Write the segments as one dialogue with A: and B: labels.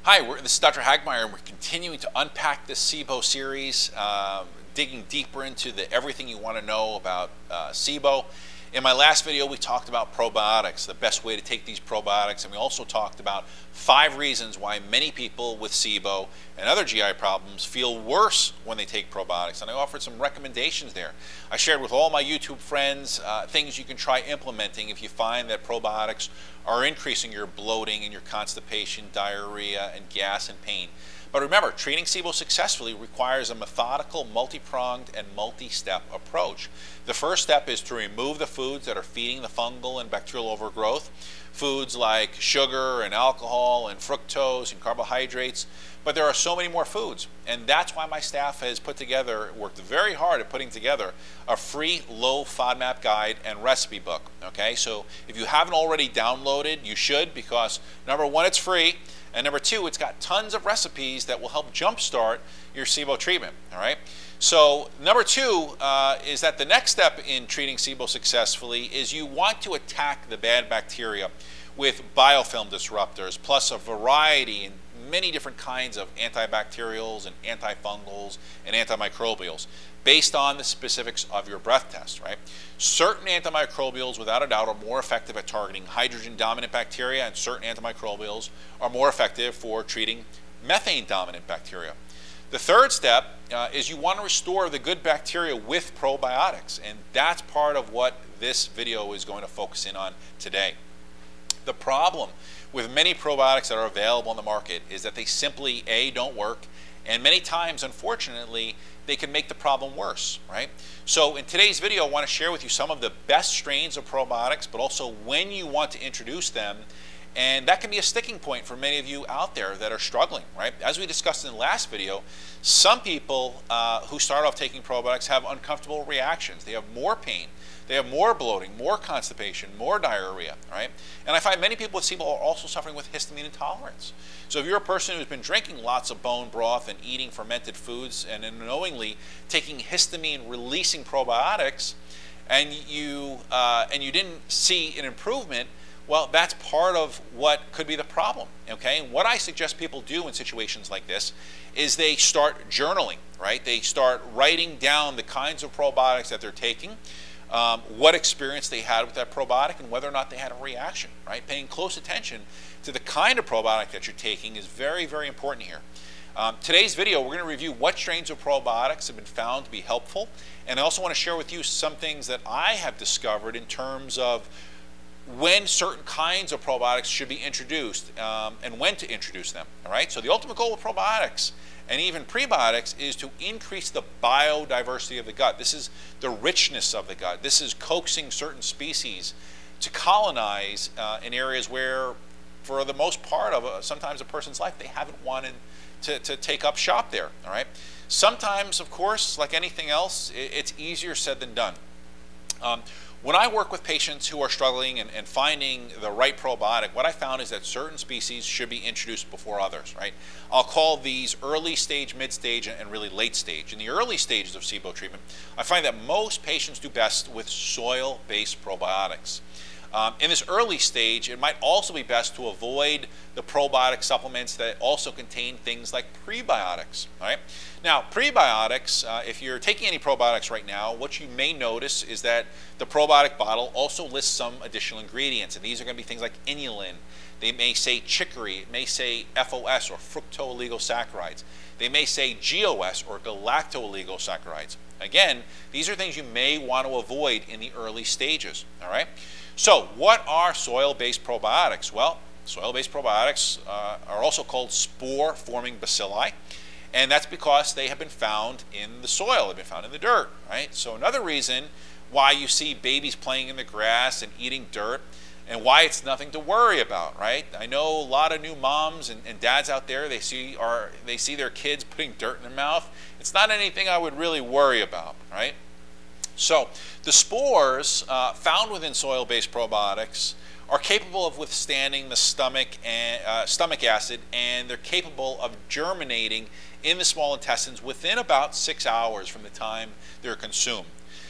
A: Hi, this is Dr. Hagmeyer, and we're continuing to unpack this SIBO series, digging deeper into everything you want to know about SIBO. In my last video, we talked about probiotics, the best way to take these probiotics, and we also talked about 5 reasons why many people with SIBO and other GI problems feel worse when they take probiotics, and I offered some recommendations there. I shared with all my YouTube friends things you can try implementing if you find that probiotics are increasing your bloating and your constipation, diarrhea, and gas and pain. But remember, treating SIBO successfully requires a methodical, multi-pronged, and multi-step approach. The first step is to remove the foods that are feeding the fungal and bacterial overgrowth, foods like sugar and alcohol and fructose and carbohydrates. But there are so many more foods, and that's why my staff has worked very hard at putting together a free low FODMAP guide and recipe book. Okay, so if you haven't already downloaded, you should, because number one, it's free, and number two, it's got tons of recipes that will help jumpstart your SIBO treatment. All right. So number two is that the next step in treating SIBO successfully is you want to attack the bad bacteria with biofilm disruptors, plus a variety and many different kinds of antibacterials and antifungals and antimicrobials based on the specifics of your breath test, right? Certain antimicrobials, without a doubt, are more effective at targeting hydrogen-dominant bacteria, and certain antimicrobials are more effective for treating methane-dominant bacteria. The third step is you want to restore the good bacteria with probiotics, and that's part of what this video is going to focus in on today. The problem with many probiotics that are available on the market is that they simply, A, don't work, and many times, unfortunately, they can make the problem worse, right? So in today's video, I want to share with you some of the best strains of probiotics, but also when you want to introduce them. And that can be a sticking point for many of you out there that are struggling, right? As we discussed in the last video, some people who start off taking probiotics have uncomfortable reactions. They have more pain, they have more bloating, more constipation, more diarrhea, right? And I find many people with SIBO are also suffering with histamine intolerance. So if you're a person who's been drinking lots of bone broth and eating fermented foods and unknowingly taking histamine-releasing probiotics, and you didn't see an improvement, well, that's part of what could be the problem, okay? And what I suggest people do in situations like this is they start journaling, right? They start writing down the kinds of probiotics that they're taking, what experience they had with that probiotic, and whether or not they had a reaction, right? Paying close attention to the kind of probiotic that you're taking is very, very important here. Today's video, we're going to review what strains of probiotics have been found to be helpful, and I also want to share with you some things that I have discovered in terms of when certain kinds of probiotics should be introduced and when to introduce them. All right. So the ultimate goal of probiotics and even prebiotics is to increase the biodiversity of the gut. This is the richness of the gut. This is coaxing certain species to colonize in areas where, for the most part of sometimes a person's life, they haven't wanted to take up shop there. All right. Sometimes, of course, like anything else, it's easier said than done. When I work with patients who are struggling and finding the right probiotic, what I found is that certain species should be introduced before others, right? I'll call these early stage, mid stage, and really late stage. In the early stages of SIBO treatment, I find that most patients do best with soil-based probiotics. In this early stage, it might also be best to avoid the probiotic supplements that also contain things like prebiotics. All right? Now, prebiotics, if you're taking any probiotics right now, what you may notice is that the probiotic bottle also lists some additional ingredients, and these are going to be things like inulin. They may say chicory, it may say FOS or fructooligosaccharides. They may say GOS or galactooligosaccharides. Again, these are things you may want to avoid in the early stages. All right? So what are soil-based probiotics? Well, soil-based probiotics are also called spore-forming bacilli, and that's because they have been found in the soil, they've been found in the dirt, right? So another reason why you see babies playing in the grass and eating dirt, and why it's nothing to worry about, right? I know a lot of new moms and dads out there, they see their kids putting dirt in their mouth. It's not anything I would really worry about, right? So the spores found within soil-based probiotics are capable of withstanding the stomach acid, and they're capable of germinating in the small intestines within about 6 hours from the time they're consumed.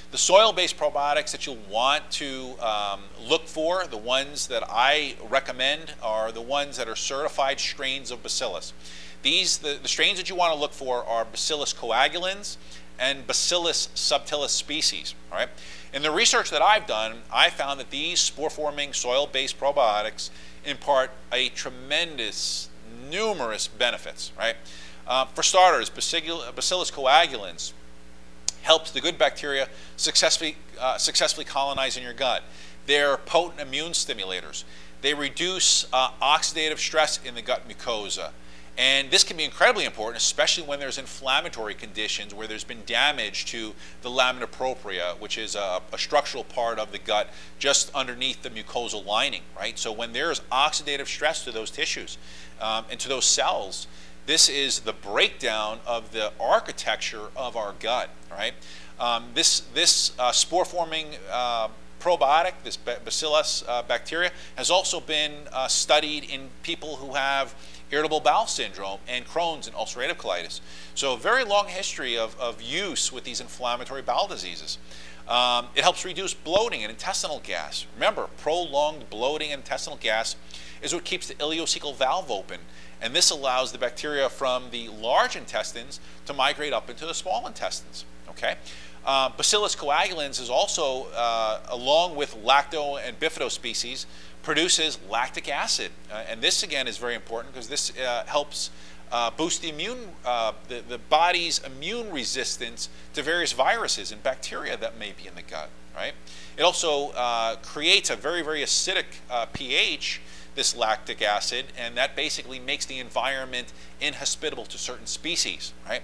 A: The soil-based probiotics that you'll want to look for, the ones that I recommend, are the ones that are certified strains of Bacillus. The strains that you want to look for are Bacillus coagulans and Bacillus subtilis species. All right. In the research that I've done, I found that these spore-forming soil-based probiotics impart a tremendous, numerous benefits. Right. For starters, Bacillus coagulans helps the good bacteria successfully colonize in your gut. They're potent immune stimulators. They reduce oxidative stress in the gut mucosa. And this can be incredibly important, especially when there's inflammatory conditions where there's been damage to the lamina propria, which is a structural part of the gut just underneath the mucosal lining, right? So when there's oxidative stress to those tissues and to those cells, this is the breakdown of the architecture of our gut, right? This spore-forming probiotic, this Bacillus bacteria, has also been studied in people who have irritable bowel syndrome and Crohn's and ulcerative colitis. So a very long history of use with these inflammatory bowel diseases. It helps reduce bloating and intestinal gas. Remember, prolonged bloating and intestinal gas is what keeps the ileocecal valve open, and this allows the bacteria from the large intestines to migrate up into the small intestines. Okay. Bacillus coagulans is also, along with lacto and bifido species, produces lactic acid, and this again is very important because this helps boost the body's immune resistance to various viruses and bacteria that may be in the gut. Right? It also creates a very, very acidic pH, this lactic acid, and that basically makes the environment inhospitable to certain species. Right?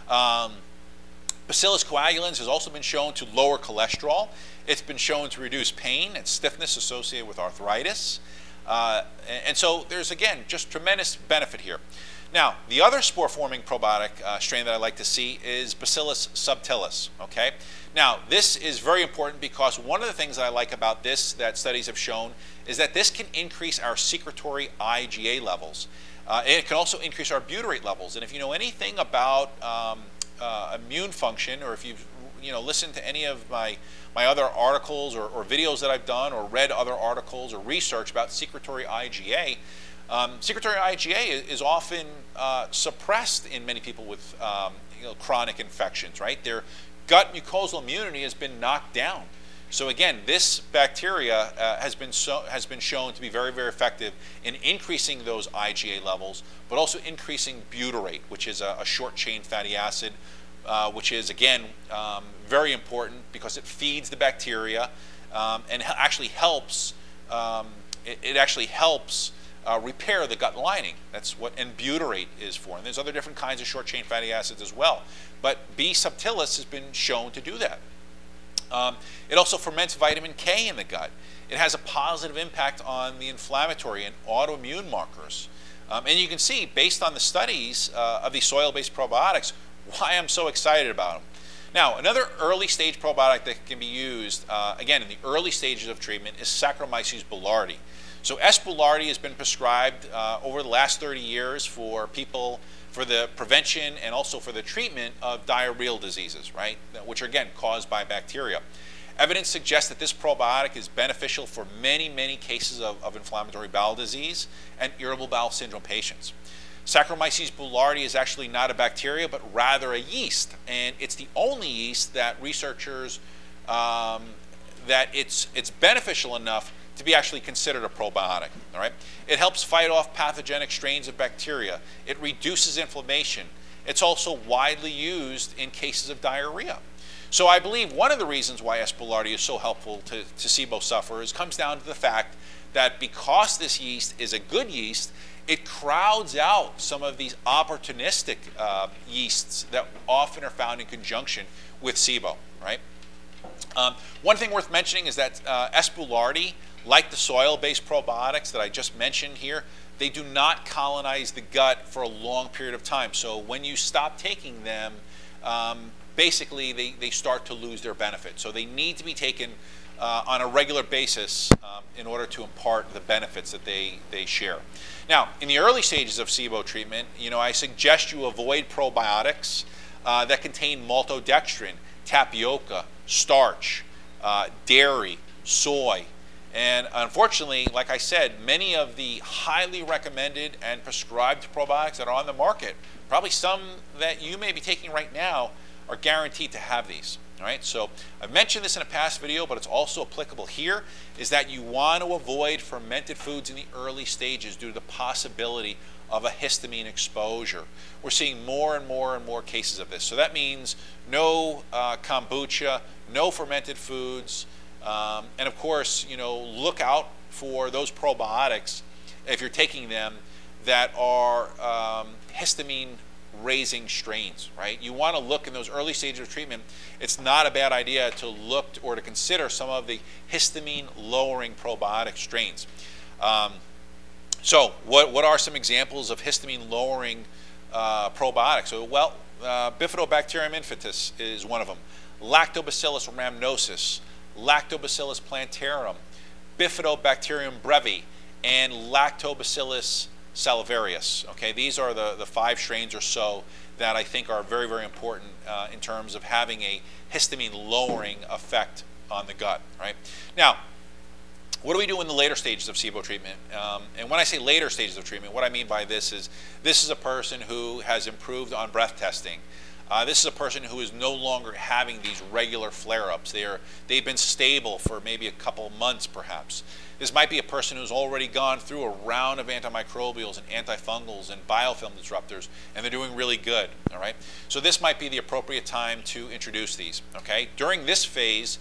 A: Bacillus coagulans has also been shown to lower cholesterol. It's been shown to reduce pain and stiffness associated with arthritis. And so there's, again, just tremendous benefit here. Now, the other spore-forming probiotic strain that I like to see is Bacillus subtilis. Okay? Now, this is very important because one of the things that I like about this that studies have shown is that this can increase our secretory IgA levels. It can also increase our butyrate levels. And if you know anything about immune function, or if you've listened to any of my other articles or videos that I've done, or read other articles or research about secretory IgA, secretory IgA is often suppressed in many people with chronic infections. Right? Their gut mucosal immunity has been knocked down. So again, this bacteria has been shown to be very, very effective in increasing those IgA levels, but also increasing butyrate, which is a short-chain fatty acid, which is, again, very important because it feeds the bacteria and actually helps. It actually helps repair the gut lining. That's what butyrate is for. And there's other different kinds of short-chain fatty acids as well. But B subtilis has been shown to do that. It also ferments vitamin K in the gut. It has a positive impact on the inflammatory and autoimmune markers. And you can see, based on the studies of these soil-based probiotics, why I'm so excited about them. Now, another early stage probiotic that can be used, again, in the early stages of treatment is Saccharomyces boulardii. So S. boulardii has been prescribed over the last 30 years for people for the prevention and also for the treatment of diarrheal diseases, right, which are, again, caused by bacteria. Evidence suggests that this probiotic is beneficial for many, many cases of inflammatory bowel disease and irritable bowel syndrome patients. Saccharomyces boulardii is actually not a bacteria, but rather a yeast, and it's the only yeast that researchers, that it's beneficial enough to be actually considered a probiotic. All right? It helps fight off pathogenic strains of bacteria. It reduces inflammation. It's also widely used in cases of diarrhea. So I believe one of the reasons why S. boulardii is so helpful to SIBO sufferers comes down to the fact that because this yeast is a good yeast, it crowds out some of these opportunistic yeasts that often are found in conjunction with SIBO. Right? One thing worth mentioning is that S. boulardii, like the soil-based probiotics that I just mentioned here, they do not colonize the gut for a long period of time. So when you stop taking them, basically they start to lose their benefit. So they need to be taken on a regular basis in order to impart the benefits that they share. Now, in the early stages of SIBO treatment, I suggest you avoid probiotics that contain maltodextrin, tapioca, starch, dairy, soy. And unfortunately, like I said, many of the highly recommended and prescribed probiotics that are on the market, probably some that you may be taking right now, are guaranteed to have these. All right, so I've mentioned this in a past video, but it's also applicable here, is that you want to avoid fermented foods in the early stages due to the possibility of a histamine exposure. We're seeing more and more and more cases of this. So that means no kombucha, no fermented foods, and of course, look out for those probiotics, if you're taking them, that are histamine raising strains, right? You want to look in those early stages of treatment. It's not a bad idea to look or to consider some of the histamine lowering probiotic strains. So what are some examples of histamine lowering probiotics? So, well, bifidobacterium infantis is one of them. Lactobacillus rhamnosus, Lactobacillus plantarum, Bifidobacterium brevi, and Lactobacillus salivarius. Okay, these are the 5 strains or so that I think are very, very important in terms of having a histamine lowering effect on the gut, right? Now, what do we do in the later stages of SIBO treatment? And when I say later stages of treatment, what I mean by this is a person who has improved on breath testing. This is a person who is no longer having these regular flare-ups. They've been stable for maybe a couple months perhaps. This might be a person who's already gone through a round of antimicrobials and antifungals and biofilm disruptors, and they're doing really good, all right? So this might be the appropriate time to introduce these, okay? During this phase,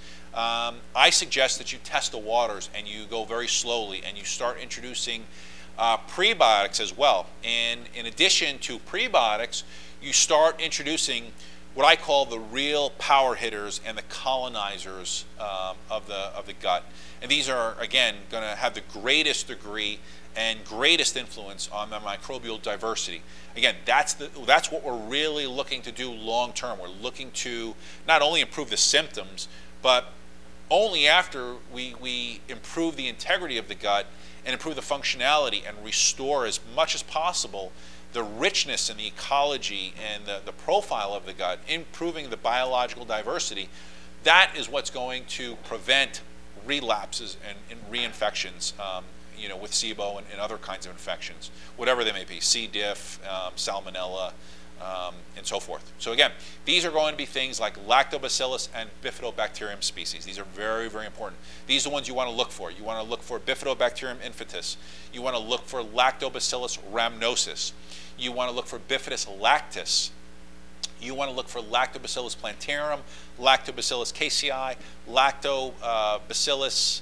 A: I suggest that you test the waters and you go very slowly and you start introducing prebiotics as well. And in addition to prebiotics, you start introducing what I call the real power hitters and the colonizers of the gut. And these are, again, going to have the greatest degree and greatest influence on the microbial diversity. Again, that's what we're really looking to do long term. We're looking to not only improve the symptoms, but only after we improve the integrity of the gut and improve the functionality and restore as much as possible the richness and the ecology and the profile of the gut, improving the biological diversity. That is what's going to prevent relapses and reinfections, with SIBO and other kinds of infections, whatever they may be, C. diff, salmonella, and so forth. So again, these are going to be things like Lactobacillus and Bifidobacterium species. These are very, very important. These are the ones you want to look for. You want to look for Bifidobacterium infantis. You want to look for Lactobacillus rhamnosus. You want to look for Bifidus lactis. You want to look for Lactobacillus plantarum, Lactobacillus casei, Lactobacillus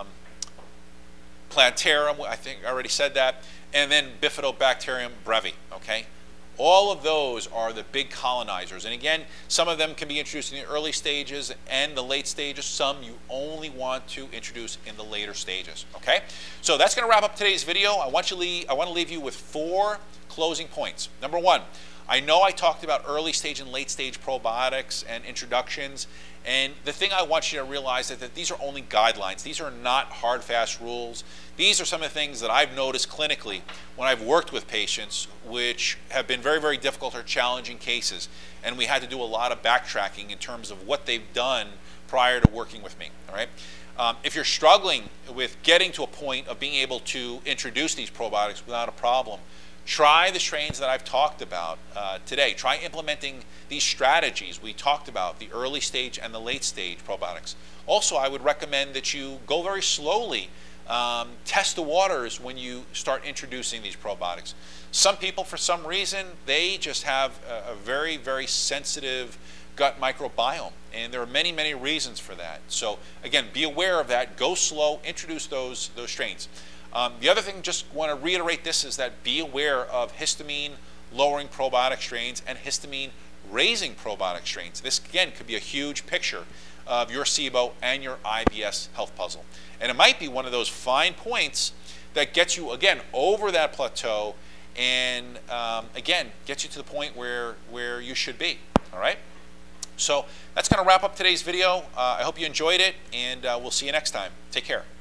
A: plantarum, I think I already said that, and then Bifidobacterium brevi, okay? All of those are the big colonizers. And again, some of them can be introduced in the early stages and the late stages. Some you only want to introduce in the later stages, okay? So that's going to wrap up today's video. I want to leave you with 4 closing points. Number 1, I know I talked about early stage and late stage probiotics and introductions, and the thing I want you to realize is that these are only guidelines. These are not hard, fast rules. These are some of the things that I've noticed clinically when I've worked with patients which have been very, very difficult or challenging cases, and we had to do a lot of backtracking in terms of what they've done prior to working with me, all right? If you're struggling with getting to a point of being able to introduce these probiotics without a problem, try the strains that I've talked about today. Try implementing these strategies we talked about, the early stage and the late stage probiotics. Also, I would recommend that you go very slowly, test the waters when you start introducing these probiotics. Some people, for some reason, they just have a very, very sensitive gut microbiome, and there are many, many reasons for that. So again, be aware of that, go slow, introduce those strains. The other thing, just want to reiterate this, is that be aware of histamine lowering probiotic strains and histamine raising probiotic strains. This again could be a huge picture of your SIBO and your IBS health puzzle. And it might be one of those fine points that gets you again over that plateau and again gets you to the point where you should be. All right? So that's going to wrap up today's video. I hope you enjoyed it, and we'll see you next time. Take care.